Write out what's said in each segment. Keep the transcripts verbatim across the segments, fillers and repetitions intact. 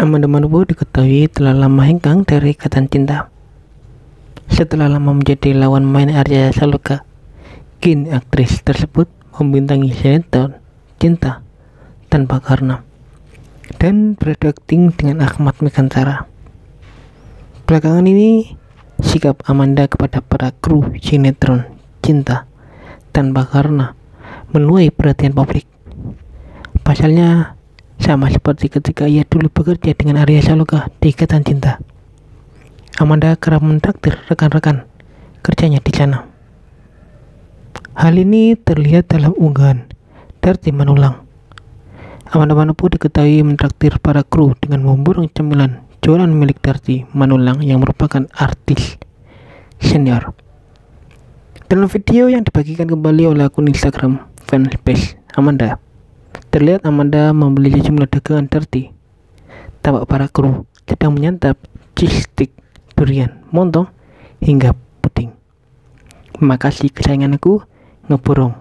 Amanda Manopo diketahui telah lama hengkang dari ikatan cinta. Setelah lama menjadi lawan main Arya Saloka, kini aktris tersebut membintangi sinetron Cinta Tanpa Karena dan beradu akting dengan Ahmad Mekantara. Belakangan ini, sikap Amanda kepada para kru sinetron Cinta Tanpa Karena menuai perhatian publik. Pasalnya, sama seperti ketika ia dulu bekerja dengan Arya Saloka di Ikatan Cinta. Amanda kerap mentraktir rekan-rekan kerjanya di sana. Hal ini terlihat dalam unggahan Darti Manulang. Amanda Manopo diketahui mentraktir para kru dengan memborong cemilan jualan milik Darti Manulang yang merupakan artis senior. Dalam video yang dibagikan kembali oleh akun Instagram fanpage Amanda, terlihat Amanda membeli sejumlah dagangan Darti. Tampak para kru sedang menyantap cheese stick, durian, montong, hingga puding. Makasih kesayangan aku, ngeborong.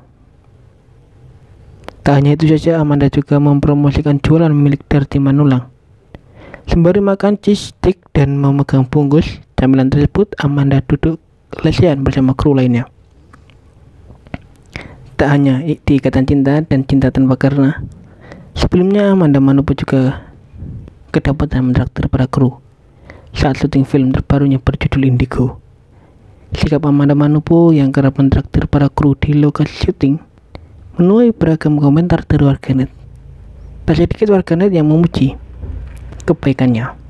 Tak hanya itu saja, Amanda juga mempromosikan jualan milik Darti Manulang. Sembari makan cheese stick dan memegang bungkus camilan tersebut, Amanda duduk lesehan bersama kru lainnya. Tak hanya di Ikatan Cinta dan Cinta Tanpa Karena, sebelumnya Amanda Manopo juga kedapatan mentraktir para kru saat syuting film terbarunya berjudul Indigo. Sikap Amanda Manopo yang kerap mentraktir para kru di lokasi syuting menuai beragam komentar dari warganet. Tak sedikit warganet yang memuji kebaikannya.